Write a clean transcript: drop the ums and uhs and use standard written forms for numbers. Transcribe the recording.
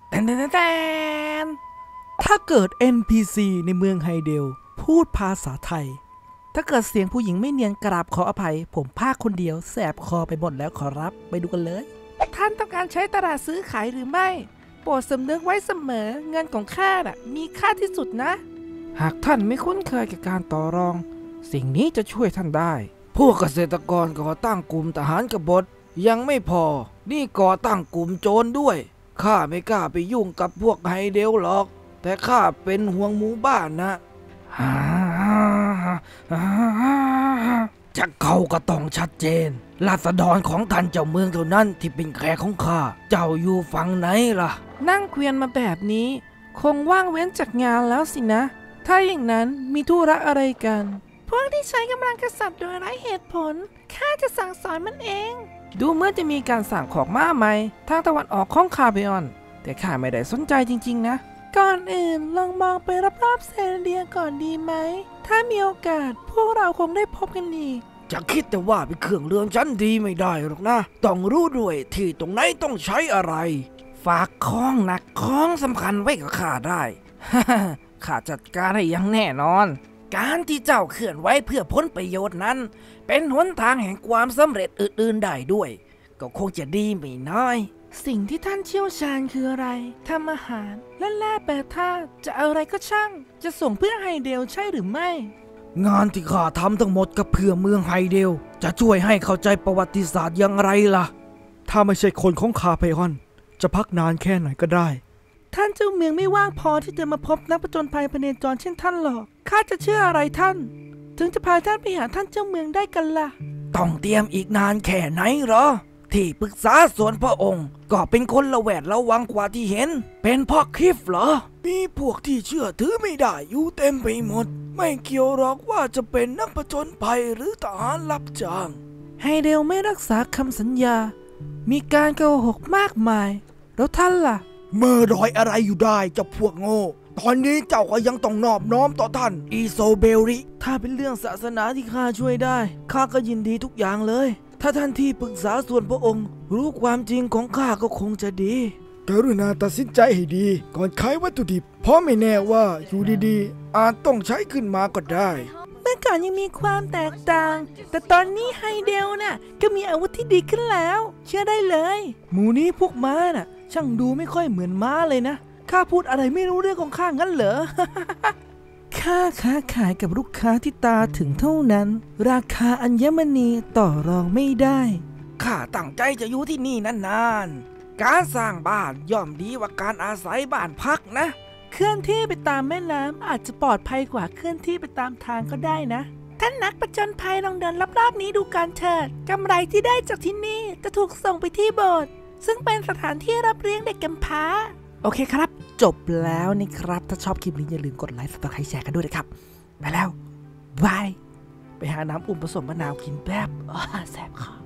แตนถ้าเกิด NPC ในเมืองไฮเดลพูดภาษาไทยถ้าเกิดเสียงผู้หญิงไม่เนียนกราบขออภัยผมพากคนเดียวแสบคอไปหมดแล้วขอรับไปดูกันเลยท่านต้องการใช้ตลาดซื้อขายหรือไม่โปรดสำนึกไว้เสมอเงินของข้าน่ะมีค่าที่สุดนะหากท่านไม่คุ้นเคยกับการต่อรองสิ่งนี้จะช่วยท่านได้พวกเกษตรกรก่อตั้งกลุ่มทหารกบฏยังไม่พอนี่ก่อตั้งกลุ่มโจรด้วยข้าไม่กล้าไปยุ่งกับพวกไฮเดลหรอกแต่ข้าเป็นห่วงหมู่บ้านนะจะเข้าก็ต้องชัดเจนราษฎรของท่านเจ้าเมืองเท่านั้นที่เป็นแขกของข้าเจ้าอยู่ฝั่งไหนล่ะนั่งเกวียนมาแบบนี้คงว่างเว้นจากงานแล้วสินะถ้าอย่างนั้นมีธุระอะไรกันพวกที่ใช้กำลังกษัตริย์โดยไร้เหตุผลข้าจะสั่งสอนมันเองดูเหมื่อนจะมีการสั่งของม้าใหม่ทางตะวันออกของคาเบออนแต่ข้าไม่ได้สนใจจริงๆนะก่อนอื่นลองมองไปรอบๆเซเลียก่อนดีไหมถ้ามีโอกาสพวกเราคงได้พบกันอีกจะคิดแต่ว่าเป็นเครื่องเรืองชั้นดีไม่ได้หรอกนะต้องรู้ด้วยที่ตรงไหนต้องใช้อะไรฝากของหนักของสำคัญไว้กับข้าได้ ข้าจัดการให้อย่างแน่นอนการที่เจ้าเคลื่อนไหวเพื่อผลประโยชน์นั้นเป็นหนทางแห่งความสำเร็จอื่นๆได้ด้วยก็คงจะดีไม่น้อยสิ่งที่ท่านเชี่ยวชาญคืออะไรทำอาหารและแล่แปรธาตุจะอะไรก็ช่างจะส่งเพื่อไฮเดลใช่หรือไม่งานที่ข้าทำทั้งหมดก็เพื่อเมืองไฮเดลจะช่วยให้เข้าใจประวัติศาสตร์อย่างไรล่ะถ้าไม่ใช่คนของคาเพออนจะพักนานแค่ไหนก็ได้ท่านเจ้าเมืองไม่ว่างพอที่จะมาพบนักผจญภัยพเนจรเช่นท่านหรอกข้าจะเชื่ออะไรท่านถึงจะพาท่านไปหาท่านเจ้าเมืองได้กันล่ะต้องเตรียมอีกนานแค่ไหนเหรอที่ปรึกษาส่วนพระองค์ก็เป็นคนระแวดระวังกว่าที่เห็นเป็นพ่อคลิฟเหรอมีพวกที่เชื่อถือไม่ได้อยู่เต็มไปหมดไม่เกี่ยวหรอกว่าจะเป็นนักผจญภัยหรือทหารรับจ้างไฮเดลไม่รักษาคำสัญญามีการโกหกมากมายแล้วท่านล่ะเมื่อรอยอะไรอยู่ได้เจ้าพวกโง่ตอนนี้เจ้าก็ยังต้องนอบน้อมต่อท่านอีโซเบริถ้าเป็นเรื่องศาสนาที่ข้าช่วยได้ข้าก็ยินดีทุกอย่างเลยถ้าท่านที่ปรึกษาส่วนพระองค์รู้ความจริงของข้าก็คงจะดีกรุณาตัดสินใจให้ดีก่อนขายวัตถุดิบเพราะไม่แน่ว่าอยู่ดีๆอาจต้องใช้ขึ้นมาก็ได้เมื่อก่อนยังมีความแตกต่างแต่ตอนนี้ไฮเดลน่ะก็มีอาวุธที่ดีขึ้นแล้วเชื่อได้เลยหมูนี้พวกม้าน่ะช่างดูไม่ค่อยเหมือนม้าเลยนะข้าพูดอะไรไม่รู้เรื่องของข้างั้นเหรอ ข้าค้าขายกับลูกค้าที่ตาถึงเท่านั้นราคาอัญมณีต่อรองไม่ได้ข้าตั้งใจจะอยู่ที่นี่นานๆการสร้างบ้านย่อมดีกว่าการอาศัยบ้านพักนะเคลื่อนที่ไปตามแม่น้ำอาจจะปลอดภัยกว่าเคลื่อนที่ไปตามทางก็ได้นะท่านนักผจญภัยลองเดินรอบๆนี้ดูกันเถิดกำไรที่ได้จากที่นี่จะถูกส่งไปที่โบสถ์ซึ่งเป็นสถานที่รับเลี้ยงเด็กกำพร้าโอเคครับจบแล้วนี่ครับถ้าชอบคลิปนี้อย่าลืมกดไลค์ Subscribe แชร์กันด้วยนะครับไปแล้วบายไปหาน้ำอุ่นผสมมะนาวกินแบบแสบคอ